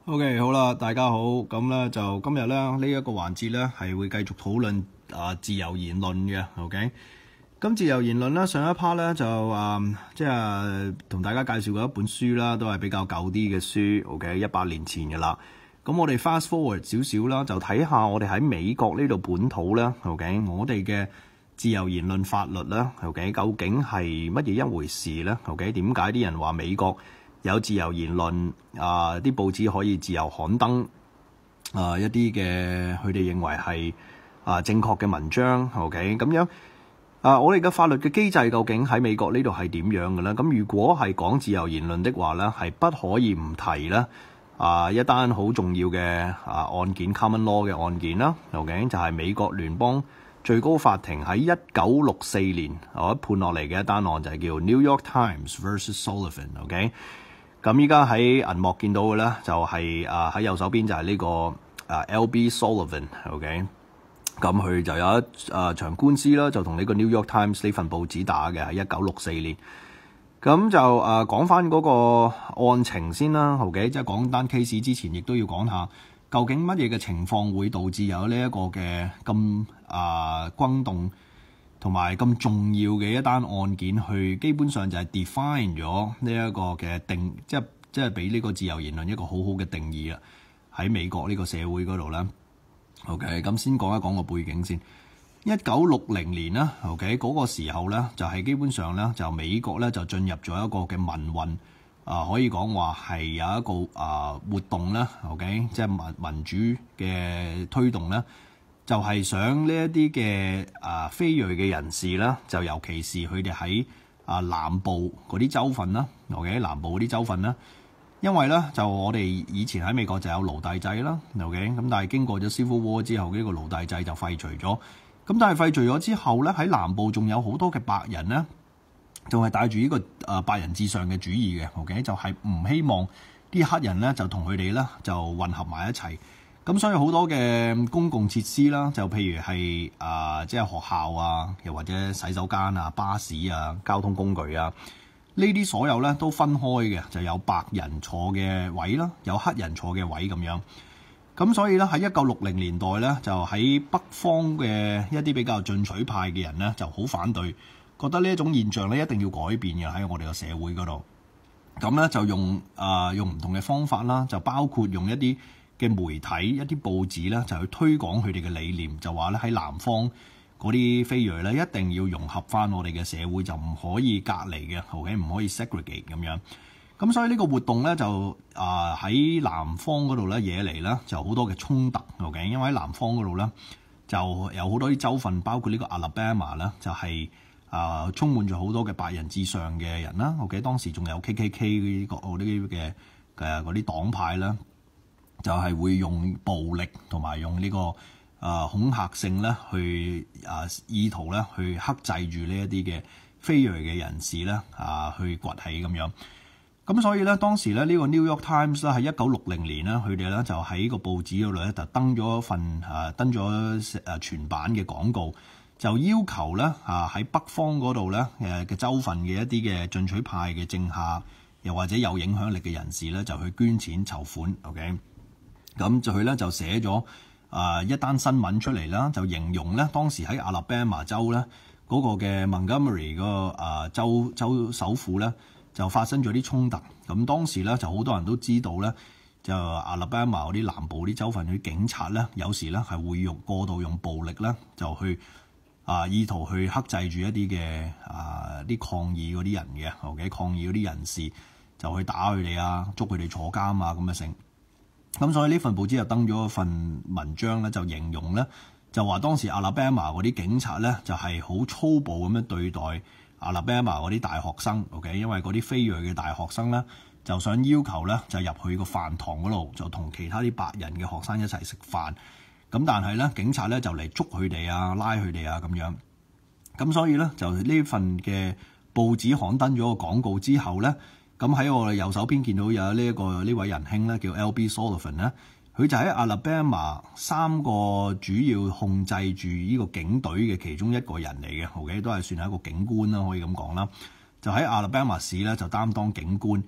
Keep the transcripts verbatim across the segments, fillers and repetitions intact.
OK， 好啦，大家好，咁咧就今日咧呢一個環節咧係會繼續討論啊自由言論嘅 ，OK。咁自由言論咧上一 part 咧就啊即係同大家介紹過一本書啦，都係比較舊啲嘅書 ，OK， 一百年前嘅啦。咁我哋 fast forward 少少啦，就睇下我哋喺美國呢度本土咧 ，OK， 我哋嘅自由言論法律咧 ，OK， 究竟係乜嘢一回事咧 ？OK， 點解啲人話美國有自由言論啊？啲報紙可以自由刊登啊一啲嘅佢哋認為係啊正確嘅文章 ，OK 咁樣啊。我哋嘅法律嘅機制究竟喺美國呢度係點樣嘅咧？咁如果係講自由言論的話咧，係不可以唔提咧啊一單好重要嘅啊案件 common law 嘅案件啦 ，OK 就係美國聯邦最高法庭喺一九六四年我判落嚟嘅一單案，就係叫 New York Times versus Sullivan，OK。咁依家喺銀幕見到嘅咧，就係啊喺右手邊就係呢個啊 L B Sullivan，OK。咁佢就有一啊場官司啦，就同呢個 New York Times 呢份報紙打嘅，喺一九六四年。咁就啊講翻嗰個案情先啦 ，OK， 即係講單 case 之前，亦都要講下究竟乜嘢嘅情況會導致有呢一個嘅咁啊轟動同埋咁重要嘅一單案件，去基本上就係 define 咗呢一個嘅定，即係即係俾呢個自由言論一個好好嘅定義啦。喺美國呢個社會嗰度咧 ，OK， 咁先講一講個背景先。一九六零年啦 ，OK 嗰個時候咧，就係基本上咧，就美國咧就進入咗一個嘅民運啊，可以講話係有一個啊活動咧 ，OK， 即係民民主嘅推動咧。就係想呢一啲嘅啊非裔嘅人士啦，就尤其是佢哋喺啊南部嗰啲州份啦，OK， 南部嗰啲州份啦，因為咧就我哋以前喺美國就有奴隸制啦 ，OK， 咁但係經過咗 Civil War 之後，呢個奴隸制就廢除咗。咁但係廢除咗之後咧，喺南部仲有好多嘅白人咧，仲係帶住呢個啊白人至上嘅主義嘅 ，OK， 就係唔希望啲黑人咧就同佢哋咧就混合埋一齊。咁所以好多嘅公共設施啦，就譬如係啊、呃，即係學校啊，又或者洗手間啊、巴士啊、交通工具啊，呢啲所有咧都分開嘅，就有白人坐嘅位啦，有黑人坐嘅位咁樣。咁所以咧喺一九六零年代咧，就喺北方嘅一啲比較進取派嘅人咧，就好反對，覺得呢一種現象咧一定要改變嘅喺我哋個社會嗰度。咁咧就用啊、呃、用唔同嘅方法啦，就包括用一啲嘅媒體一啲報紙咧，就去推廣佢哋嘅理念，就話咧喺南方嗰啲非裔咧一定要融合翻我哋嘅社會，就唔可以隔離嘅 ，OK， 唔可以 segregate 咁樣。咁所以呢個活動咧就啊喺、呃、南方嗰度咧惹嚟咧就好多嘅衝突 ，OK， 因為喺南方嗰度咧就有好多啲州份，包括呢個 Alabama 咧，就係、是、啊、呃、充滿咗好多嘅白人至上嘅人啦 ，OK， 當時仲有 K K K 呢個嗰啲嘅誒嗰啲黨派啦。就係會用暴力同埋用呢、這個啊、呃、恐嚇性咧，去啊、呃、意圖咧去克制住呢一啲嘅非裔嘅人士咧啊、呃、去崛起咁樣。咁所以咧當時咧呢、這個 New York Times 咧喺一九六零年咧，佢哋咧就喺個報紙嗰度咧就登咗一份啊登咗誒全版嘅廣告，就要求咧啊喺北方嗰度咧誒嘅州份嘅一啲嘅進取派嘅政客，又或者有影響力嘅人士咧，就去捐錢籌款 ，OK。咁就佢咧就寫咗啊一單新聞出嚟啦，就形容咧當時喺 Alabama 州咧嗰個嘅 Montgomery 嗰個啊州州首府咧就發生咗啲衝突。咁當時咧就好多人都知道咧，就 Alabama 嗰啲南部啲州份啲警察咧，有時咧係會用過度用暴力咧，就去啊意圖去克制住一啲嘅啊啲抗議嗰啲人嘅，OK，抗議嗰啲人士就去打佢哋啊，捉佢哋坐監啊咁嘅成。咁所以呢份報紙就登咗一份文章咧，就形容咧，就話當時 Alabama 嗰啲警察咧就係好粗暴咁樣對待 Alabama 嗰啲大學生 ，OK， 因為嗰啲非裔嘅大學生咧就想要求咧就入去個飯堂嗰度，就同其他啲白人嘅學生一齊食飯。咁但係咧警察咧就嚟捉佢哋啊，拉佢哋啊咁樣。咁所以咧就呢份嘅報紙刊登咗個廣告之後咧。咁喺我哋右手邊見到有呢一個呢位仁兄咧，叫 L B Sullivan 咧，佢就喺 Alabama 三個主要控制住呢個警隊嘅其中一個人嚟嘅 ，OK， 都係算係一個警官啦，可以咁講啦。就喺 Alabama 市咧就擔當警官。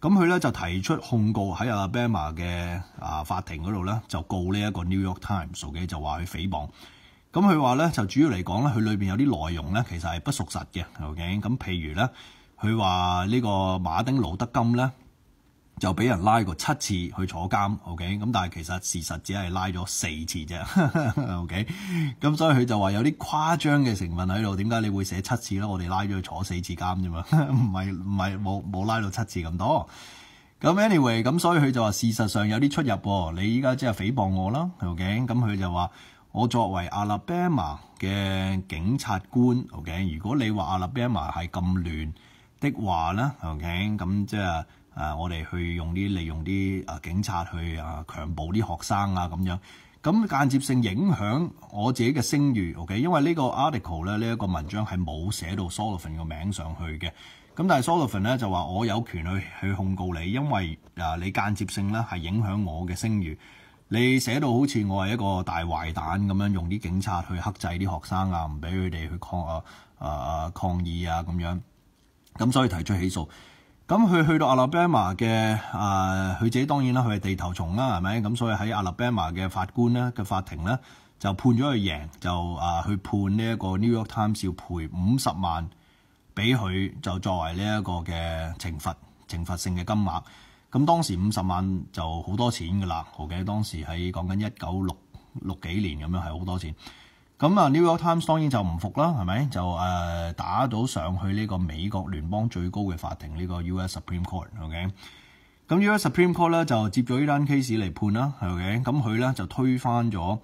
咁佢咧就提出控告喺 Alabama 嘅啊法庭嗰度咧，就告呢一個 New York Times 嘅，就話佢誹謗。咁佢話咧就主要嚟講咧，佢裏邊有啲內容咧其實係不屬實嘅。OK，咁譬如咧，佢話呢個馬丁路德金咧就俾人拉過七次去坐監。OK，咁但係其實事實只係拉咗四次啫。OK，咁所以佢就話有啲誇張嘅成分喺度。點解你會寫七次咧？我哋拉咗佢坐四次監啫嘛，唔係唔係冇冇拉到七次咁多。咁 anyway， 咁所以佢就話事實上有啲出入喎。你依家即係誹謗我啦。OK，咁佢就話。我作為 Alabama 嘅警察官 ，OK， 如果你話 Alabama 係咁亂的話咧 ，OK， 咁即係誒我哋去用啲利用啲誒警察去啊強暴啲學生啊咁樣，咁間接性影響我自己嘅聲譽 ，OK， 因為呢個 article 咧呢一個文章係冇寫到 Sullivan 個名上去嘅，咁但係 Sullivan 咧就話我有權去去控告你，因為啊你間接性咧係影響我嘅聲譽。你寫到好似我係一個大壞蛋咁樣，用啲警察去克制啲學生啊，唔俾佢哋去抗啊啊啊抗議啊咁樣，咁所以提出起訴。咁佢去到 Alabama 嘅啊，佢自己當然啦，佢係地頭蟲啦，係咪？咁所以喺 Alabama 嘅法官咧嘅法庭咧就判咗佢贏，就啊去判呢一個 New York Times 要賠五十萬俾佢，就作為呢一個嘅懲罰懲罰性嘅金額。咁當時五十萬就好多錢㗎啦，OK？當時喺講緊一九六六幾年咁樣係好多錢。咁啊 New York Times 當然就唔服啦，係咪？就誒、呃、打到上去呢個美國聯邦最高嘅法庭呢、呢個 U S Supreme Court，OK？、Okay？咁 U S Supreme Court 咧就接咗呢單 case 嚟判啦，OK？ 咁佢咧就推翻咗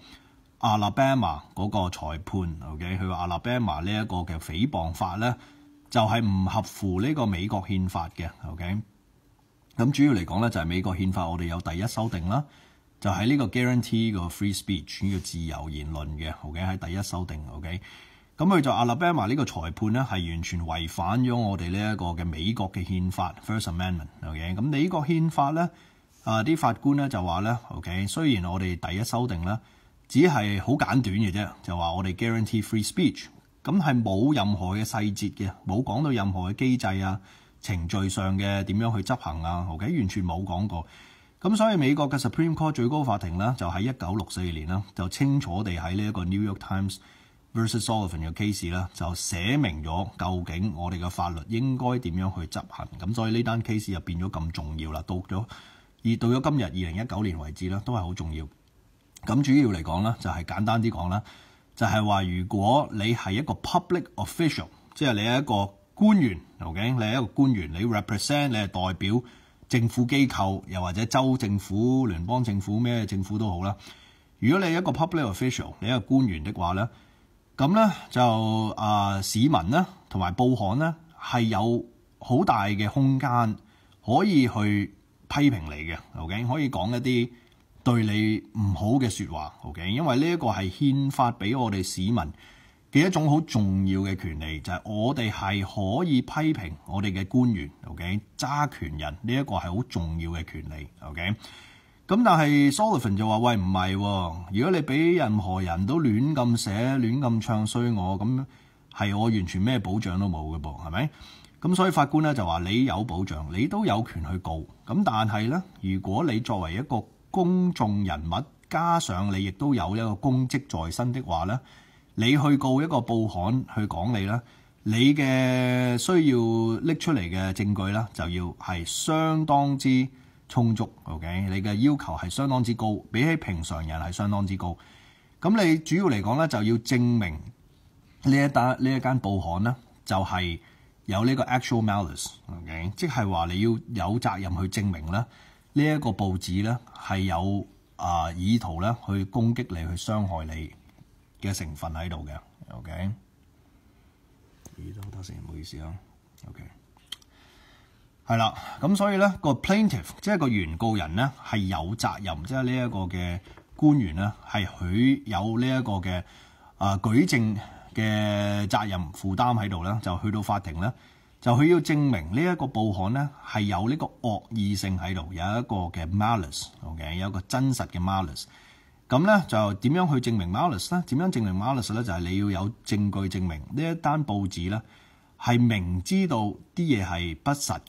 Alabama 嗰個裁判 ，OK？ 佢話 Alabama 呢一個嘅誹謗法咧就係、是、唔合乎呢個美國憲法嘅 ，OK？咁主要嚟講咧，就係美國憲法，我哋有第一修訂啦，就喺、是、呢個 guarantee 個 free speech 呢個自由言論嘅 ，OK 喺第一修訂 ，OK。咁佢就 Alabama 呢個裁判咧，係完全違反咗我哋呢一個嘅美國嘅憲法 First Amendment，OK。咁美國憲法咧，啊啲法官咧就話咧 ，OK， 雖然我哋第一修訂咧，只係好簡短嘅啫，就話我哋 guarantee free speech，咁係冇任何嘅細節嘅，冇講到任何嘅機制啊。程序上嘅點樣去執行啊 ？OK， 完全冇講過。咁所以美國嘅 Supreme Court 最高法庭咧，就喺一九六四年啦，就清楚地喺呢一個 New York Times versus Sullivan 嘅 case 啦，就寫明咗究竟我哋嘅法律應該點樣去執行。咁所以呢單 case 就變咗咁重要啦。到咗而到咗今日二零一九年為止咧，都係好重要。咁主要嚟講咧，就係、是、簡單啲講啦，就係、是、話如果你係一個 public official， 即係你係一個官員 ，OK， 你係一個官員，你 represent， 你係代表政府機構，又或者州政府、聯邦政府咩政府都好啦。如果你係一個 public official， 你係一個官員的話咧，咁咧就啊、呃、市民咧同埋報刊咧係有好大嘅空間可以去批評你嘅 ，OK， 可以講一啲對你唔好嘅説話 ，OK， 因為呢一個係憲法俾我哋市民嘅一種好重要嘅權利，就係、是、我哋係可以批評我哋嘅官員 ，OK， 揸權人呢一、這個係好重要嘅權利 ，OK。咁但係 Sullivan 就話：喂，唔係喎，如果你俾任何人都亂咁寫、亂咁唱衰我，咁係我完全咩保障都冇嘅噃，係咪？咁所以法官咧就話：你有保障，你都有權去告。咁但係咧，如果你作為一個公眾人物，加上你亦都有一個公職在身的話咧，你去告一個報刊去講你咧，你嘅需要拎出嚟嘅證據咧，就要係相當之充足 ，OK？ 你嘅要求係相當之高，比起平常人係相當之高。咁你主要嚟講咧，就要證明呢一單呢一間報刊咧，就係、是、有呢個 actual malice，OK？ 即係話你要有責任去證明咧，呢、這、一個報紙咧係有啊、呃、意圖咧去攻擊你、去傷害你嘅成分喺度嘅 ，OK？ 咦，等等先，唔好意思啊 ，OK。係啦，咁所以咧個 plaintiff 即係個原告人咧係有責任，即係呢一個嘅官員咧係佢有呢一個嘅啊、呃、舉證嘅責任負擔喺度咧，就去到法庭咧，就佢要證明呢一個報刊咧係有呢個惡意性喺度，有一個嘅 malice，OK， 有一個真實嘅 malice。咁咧就點樣去證明 malice 咧？點樣證明 malice 咧？就係、是、你要有證據證明呢一單報紙咧係明知道啲嘢係不實嘅。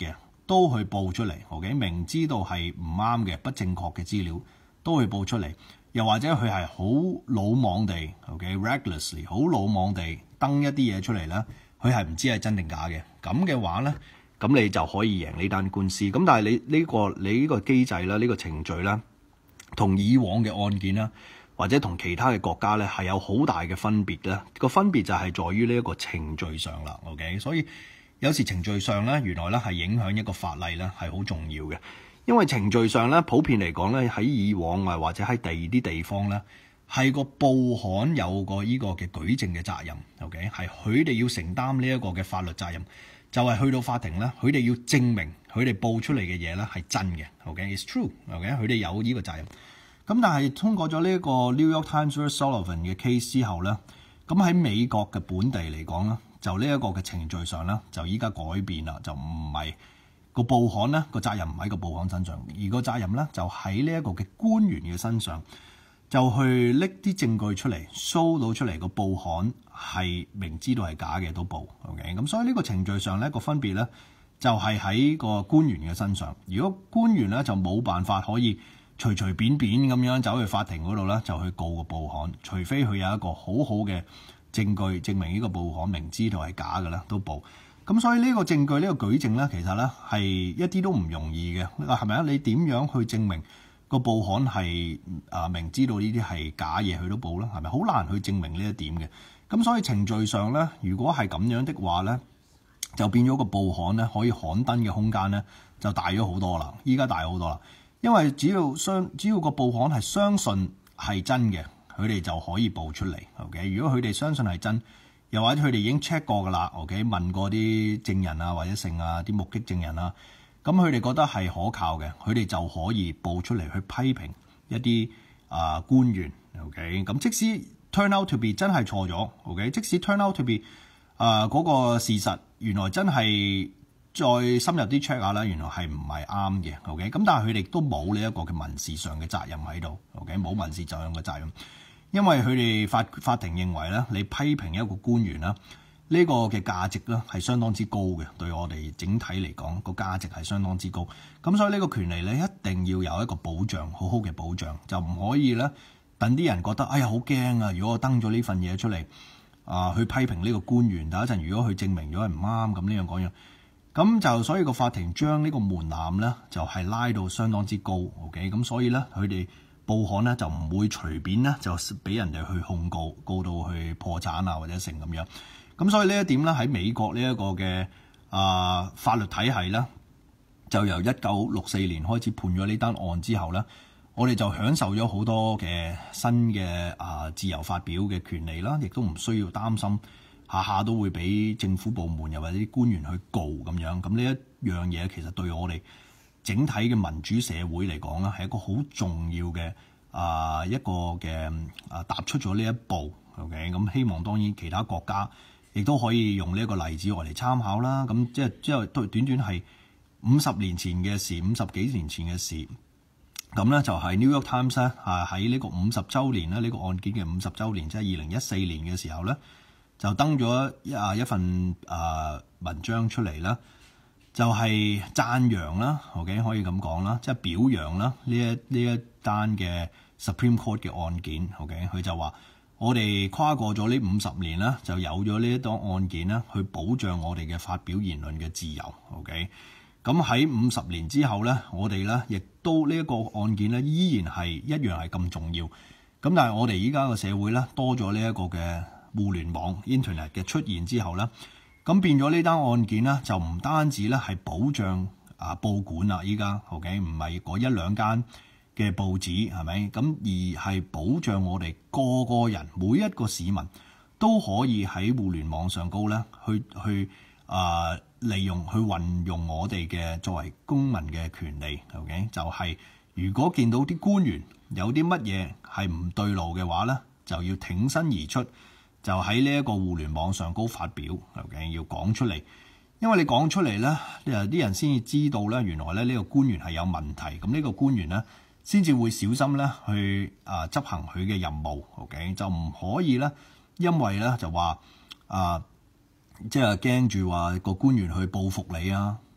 都去報出嚟 ，OK， 明知道係唔啱嘅、不正確嘅資料都去報出嚟，又或者佢係好魯莽地 ，OK，recklessly 好魯莽地登一啲嘢出嚟咧，佢係唔知係真定假嘅，咁嘅話咧，咁你就可以贏呢單官司。咁但係你呢、這個你呢個機制啦，呢、這個程序啦，同以往嘅案件啦，或者同其他嘅國家咧係有好大嘅分別咧。個分別就係在於呢一個程序上啦。OK， 所以有時程序上咧，原來咧係影響一個法例咧係好重要嘅。因為程序上咧，普遍嚟講咧，喺以往啊或者喺第二啲地方咧，係個報刊有個呢個嘅舉證嘅責任。OK， 係佢哋要承擔呢一個嘅法律責任，就係、是、去到法庭咧，佢哋要證明佢哋報出嚟嘅嘢咧係真嘅。OK，it's true。OK， 佢哋有呢個責任。咁但係通過咗呢一個 New York Times versus Sullivan 嘅 case 之後咧，咁喺美國嘅本地嚟講咧，就呢一個嘅程序上咧，就依家改變啦，就唔係個報刊咧個責任唔喺個報刊身上，而個責任咧就喺呢一個嘅官員嘅身上，就去拎啲證據出嚟 show 到出嚟個報刊係明知道係假嘅都報。OK， 咁所以呢個程序上咧個分別咧就係喺個官員嘅身上。如果官員咧就冇辦法可以隨隨便便咁樣走去法庭嗰度咧，就去告個報刊，除非佢有一個好好嘅證據證明呢個報刊明知道係假嘅咧，都報。咁所以呢個證據呢、呢個舉證咧，其實咧係一啲都唔容易嘅。係咪啊？你點樣去證明個報刊係啊明知道呢啲係假嘢，佢都報咧？係咪好難去證明呢一點嘅？咁所以程序上咧，如果係咁樣的話咧，就變咗個報刊咧可以刊登嘅空間咧就大咗好多啦。依家大好多啦。因為只要相只要個報刊係相信係真嘅，佢哋就可以報出嚟。OK， 如果佢哋相信係真，又或者佢哋已經 check 過㗎啦。OK， 問過啲證人啊，或者剩啊啲目擊證人啊，咁佢哋覺得係可靠嘅，佢哋就可以報出嚟去批評一啲啊、呃、官員。OK， 咁即使 turn out to be 真係錯咗。OK， 即使 turn out to be 啊、呃、嗰、嗰個事實原來真係。再深入啲 check 下啦，原來係唔係啱嘅 ？OK， 咁但係佢哋都冇呢一個嘅民事上嘅責任喺度。OK， 冇民事上嘅責任，因為佢哋法法庭認為咧，你批評一個官員啦，呢、呢個嘅價值咧係相當之高嘅，對我哋整體嚟講個價值係相當之高。咁所以呢個權利咧一定要有一個保障，好好嘅保障，就唔可以咧等啲人覺得哎呀好驚啊！如果我登咗呢份嘢出嚟啊、呃，去批評呢個官員，第一陣如果佢證明咗係唔啱咁呢樣講樣。咁就所以個法庭將呢個門檻咧就係、是、拉到相當之高。OK， 咁所以咧佢哋報刊咧就唔會隨便咧就俾人哋去控告，告到去破產啊或者成咁樣。咁所以呢一點咧喺美國呢一個嘅啊、呃、法律體系咧，就由一九六四年開始判咗呢單案之後咧，我哋就享受咗好多嘅新嘅啊、呃、自由發表嘅權利啦，亦都唔需要擔心。下下都會俾政府部門又或者啲官員去告咁樣，咁呢一樣嘢其實對我哋整體嘅民主社會嚟講咧，係一個好重要嘅啊、呃、一個嘅啊踏出咗呢一步。OK， 咁希望當然其他國家亦都可以用呢一個例子我嚟參考啦。咁即係即係都短短係五十年前嘅事，五十幾年前嘅事。咁咧就係 New York Times 咧啊喺呢個五十週年咧，呢、呢個案件嘅五十週年，即係二零一四年嘅時候咧。就登咗一啊一份啊文章出嚟啦，就係、是、讚揚啦 ，OK 可以咁講啦，即係表揚啦呢一呢一單嘅 Supreme Court 嘅案件 ，OK 佢就話我哋跨過咗呢五十年啦，就有咗呢一單案件啦，去保障我哋嘅發表言論嘅自由 ，OK 咁喺五十年之後咧，我哋咧亦都呢一個案件咧依然係一樣係咁重要，咁但係我哋依家個社會咧多咗呢一個嘅。互聯網 Internet 嘅出現之後咧，咁變咗呢單案件咧，就唔單止咧係保障啊報館啦，依家 OK 唔係嗰一兩間嘅報紙係咪？咁而係保障我哋個個人每一個市民都可以喺互聯網上高咧，去去啊利用去運用我哋嘅作為公民嘅權利 OK， 就係如果見到啲官員有啲乜嘢係唔對路嘅話咧，就要挺身而出。就喺呢一個互聯網上高發表 ，OK 要講出嚟，因為你講出嚟咧，啲人先至知道咧，原來咧呢個官員係有問題，咁呢個官員咧先至會小心咧去啊執行佢嘅任務 ，OK 就唔可以咧，因為咧就話啊，即係驚住話個官員去報復你啊，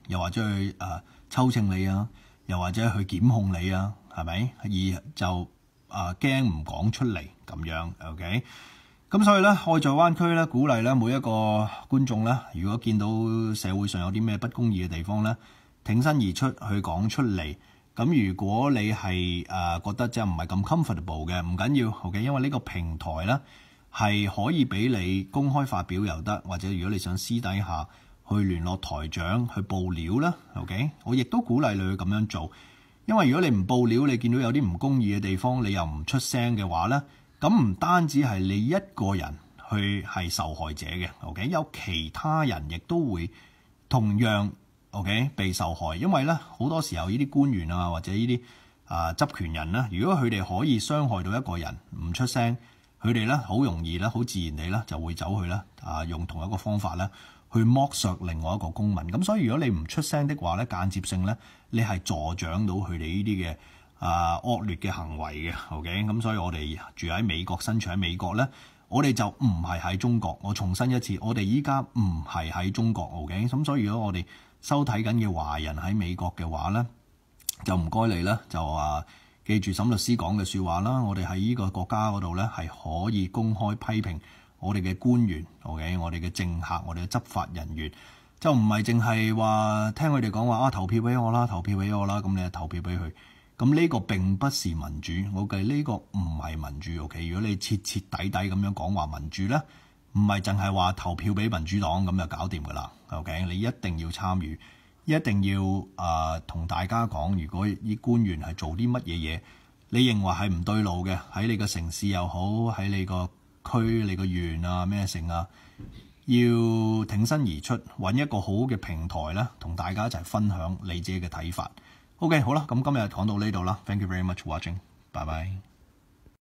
又或者去誒、呃、抽秤你啊，又或者去檢控你啊，係咪？而就誒驚唔講出嚟咁樣 ，OK？咁所以咧，愛在灣區咧，鼓勵咧每一個觀眾咧，如果見到社會上有啲咩不公義嘅地方咧，挺身而出去講出嚟。咁如果你係誒、呃、覺得即係唔係咁 comfortable 嘅，唔緊要 ，OK？因為呢個平台咧係可以俾你公開發表又得，或者如果你想私底下去聯絡台長去報料啦 ，OK？我亦都鼓勵你去咁樣做，因為如果你唔報料，你見到有啲唔公義嘅地方，你又唔出聲嘅話咧。咁唔單止係你一個人去係受害者嘅 ，OK？有其他人亦都會同樣 OK 被受害，因為咧好多時候呢啲官員啊或者呢啲啊執權人咧，如果佢哋可以傷害到一個人唔出聲，佢哋咧好容易咧好自然地咧就會走去咧啊用同一個方法咧去剝削另外一個公民。咁所以如果你唔出聲的話咧，間接性咧你係助長到佢哋呢啲嘅。啊惡劣嘅行為嘅 ，OK， 咁所以我哋住喺美國，身處喺美國咧，我哋就唔係喺中國。我重申一次，我哋依家唔係喺中國 ，OK， 咁所以如果我哋收睇緊嘅華人喺美國嘅話咧，就唔該你啦，就話記住沈律師講嘅説話啦。我哋喺呢個國家嗰度咧係可以公開批評我哋嘅官員 ，OK， 我哋嘅政客，我哋嘅執法人員，就唔係淨係話聽佢哋講話啊投票俾我啦，投票俾我啦，咁你就投票俾佢。咁呢個並不是民主，我計呢個唔係民主 ，OK？ 如果你徹徹底底咁樣講話民主咧，唔係淨係話投票俾民主黨咁就搞掂噶啦 ，OK？ 你一定要參與，一定要誒同、呃、大家講，如果啲官員係做啲乜嘢嘢，你認為係唔對路嘅，喺你個城市又好，喺你個區、你個縣啊咩城啊，要挺身而出，揾一個好嘅平台咧，同大家一齊分享你自己嘅睇法。OK， 好啦，咁今日講到呢度啦。Thank you very much for watching。拜拜。